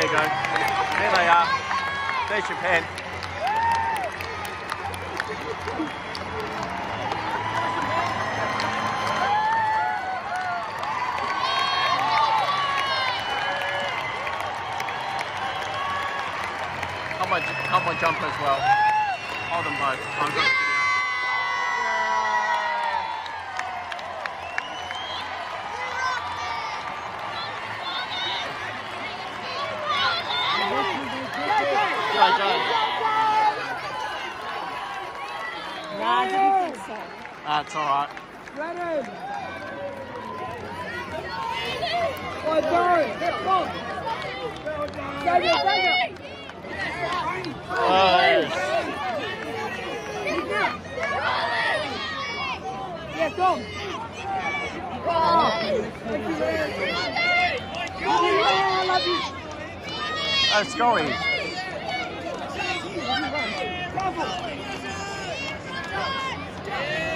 you go. There they are. There's your pen. Come on, jumper as well. Hold them both. I've got the video. No, I didn't think so. That's all right. Ready? Oh, Barry, come on. Take it. Yeah, Tom. Thank you, I love you. Let's go. Bravo.